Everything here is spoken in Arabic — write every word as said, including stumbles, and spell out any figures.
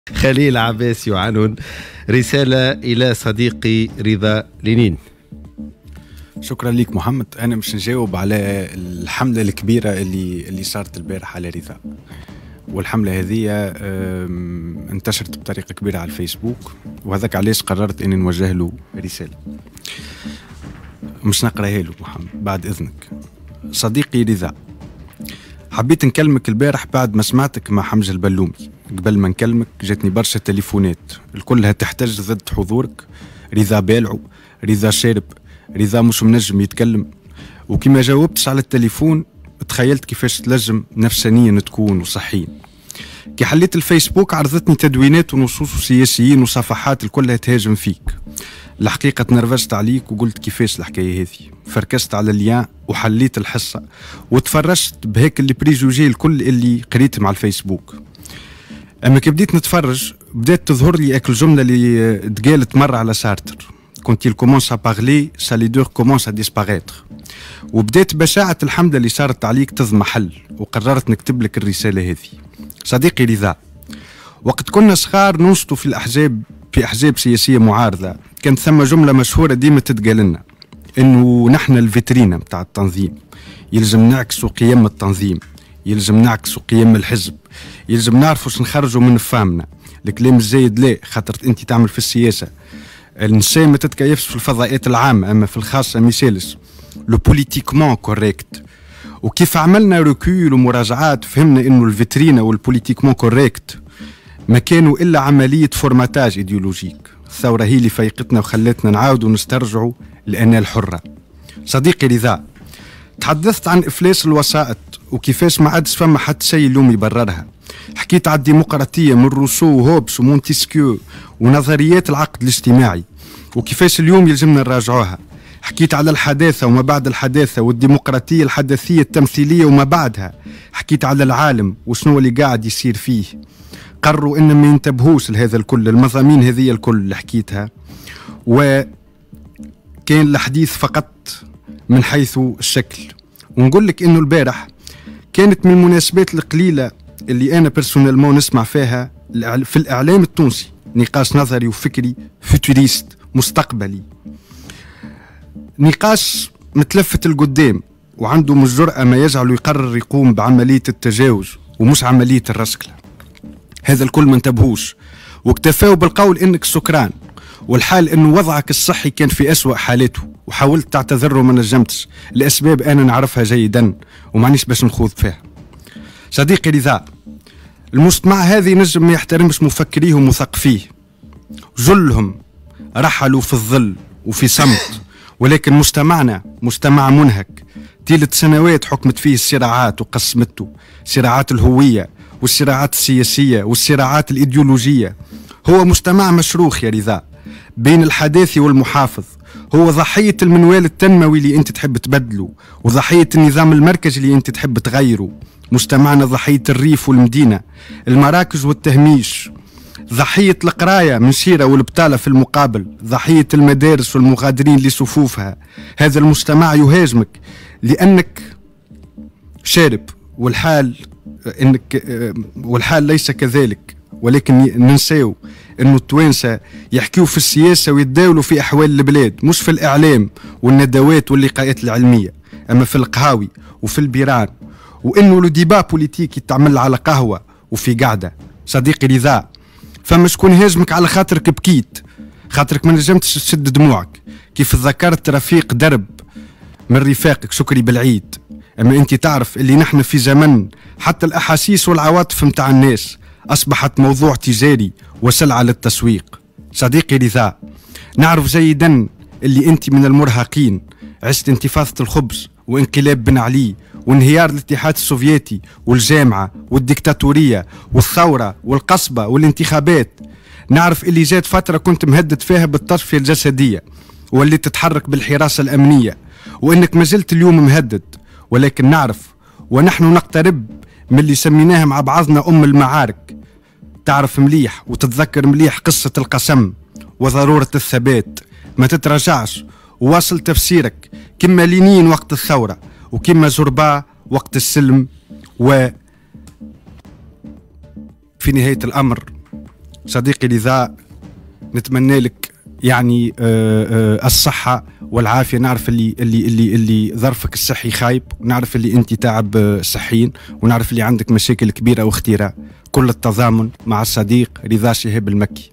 خليل عباس يعنون رسالة إلى صديقي رضا لينين. شكرا لك محمد. أنا مش نجاوب على الحملة الكبيرة اللي اللي صارت البارح على رضا، والحملة هذه انتشرت بطريقة كبيرة على الفيسبوك، وهذاك علاش قررت أني نوجه له رسالة مش نقراها له محمد بعد إذنك. صديقي رضا، حبيت نكلمك البارح بعد ما سمعتك مع حمزة البلومي. قبل ما نكلمك جاتني برشا تليفونات الكلها تحتج ضد حضورك. رضا بالعو، رضا شارب، رضا مش منجم يتكلم. وكما جاوبتش على التليفون تخيلت كيفاش تلجم نفسانيا تكون وصحيا. كي حليت الفيسبوك عرضتني تدوينات ونصوص سياسيين وصفحات الكلها تهاجم فيك. الحقيقة تنرفزت عليك وقلت كيفاش الحكاية هذه. فركست على الليان وحليت الحصة وتفرجت بهيك اللي بريجوجي الكل اللي قريتهم على الفيسبوك. اما كي بديت نتفرج بدات تظهر لي اكل جملة اللي تقالت مرة على سارتر: كنت il commence à parler sa leader commence à disparaître. وبدات بشاعة الحملة اللي صارت عليك تضمحل، وقررت نكتب لك الرسالة هذه. صديقي رضا، وقت كنا صغار ننشطوا في الأحزاب في أحزاب سياسية معارضة، كانت ثم جملة مشهورة ديما تتقال لنا إنه نحن الفيترينا متاع التنظيم، يلزم نعكسوا قيم التنظيم، يلزم نعكسوا قيم الحزب، يلزم نعرفوا شو نخرجوا من فهمنا. الكلام الزايد لا، خاطر أنت تعمل في السياسة. النساء ما تتكيفش في الفضائيات العامة، أما في الخاصة ميسالس لو بوليتيكمون كوريكت. وكيف عملنا ركول ومراجعات فهمنا إنه الفيترينا والبوليتيكمون كوريكت ما كانوا إلا عملية فورماتاج إيديولوجيك. الثورة هي اللي فيقتنا وخلتنا نعاودوا نسترجعوا الأنا الحرة. صديقي رضا، تحدثت عن إفلاس الوسائط وكيفاش ما عادش فما حتى شيء اليوم يبررها. حكيت على الديمقراطية من روسو وهوبس ومونتسكيو ونظريات العقد الاجتماعي وكيفاش اليوم يلزمنا نراجعوها. حكيت على الحداثة وما بعد الحداثة والديمقراطية الحداثية التمثيلية وما بعدها. حكيت على العالم وشنو اللي قاعد يصير فيه. قرروا إن ما ينتبهوش لهذا الكل، المضامين هذه الكل اللي حكيتها، وكان الحديث فقط من حيث الشكل. ونقول لك إنه البارح كانت من المناسبات القليلة اللي أنا بيرسونيلمون نسمع فيها في الإعلام التونسي نقاش نظري وفكري فوتوريست مستقبلي، نقاش متلفت القدام وعنده من الجرأة ما يجعله يقرر يقوم بعملية التجاوز ومش عملية الرسكلة. هذا الكل ما انتبهوش واكتفاوا بالقول إنك سكران، والحال إنه وضعك الصحي كان في أسوأ حالاته، وحاولت تعتذر وما نجمتش لأسباب أنا نعرفها جيدا ومعنيش باش نخوض فيها. صديقي رضا، المجتمع هذه نجم ما يحترمش مفكريه ومثقفيه، جلهم رحلوا في الظل وفي صمت، ولكن مجتمعنا مجتمع منهك. تيلت سنوات حكمت فيه الصراعات وقسمته، صراعات الهوية والصراعات السياسية والصراعات الإيديولوجية. هو مجتمع مشروخ يا رضا بين الحداثي والمحافظ، هو ضحية المنوال التنموي اللي انت تحب تبدله وضحية النظام المركزي اللي انت تحب تغيره. مجتمعنا ضحية الريف والمدينة، المراكز والتهميش، ضحية القراية من شيرة والبطالة في المقابل، ضحية المدارس والمغادرين لصفوفها. هذا المجتمع يهاجمك لأنك شارب، والحال إنك والحال ليس كذلك. ولكن ننساو إنه التوانسة يحكيوا في السياسة ويتداولوا في أحوال البلاد، مش في الإعلام والندوات واللقاءات العلمية، أما في القهاوي وفي البيران، وإنه لو ديبا بوليتيك يتعمل على قهوة وفي قعدة. صديقي رضا، فما شكون هاجمك على خاطرك بكيت، خاطرك ما نجمتش تشد دموعك، كيف تذكرت رفيق درب من رفاقك شكري بالعيد. أما أنت تعرف اللي نحن في زمن حتى الأحاسيس والعواطف متاع الناس أصبحت موضوع تجاري وسلعة للتسويق. صديقي رضا، نعرف جيدا اللي أنت من المرهقين، عشت انتفاضة الخبز وانقلاب بن علي وانهيار الاتحاد السوفيتي والجامعة والديكتاتورية والثورة والقصبة والانتخابات. نعرف اللي جات فترة كنت مهدد فيها بالتصفية الجسدية واللي تتحرك بالحراسة الأمنية، وإنك ما زلت اليوم مهدد. ولكن نعرف ونحن نقترب من اللي سميناها مع بعضنا أم المعارك. تعرف مليح وتتذكر مليح قصة القسم وضرورة الثبات، ما تتراجعش وواصل تفسيرك كما لينين وقت الثورة وكما زربا وقت السلم. وفي نهاية الأمر صديقي رضا، نتمنى لك يعني آه آه الصحة والعافية. نعرف اللي اللي اللي اللي ظرفك الصحي خايب، ونعرف اللي انت تعب صحيين، ونعرف اللي عندك مشاكل كبيرة واختيرة. كل التضامن مع الصديق رضا شهاب المكي.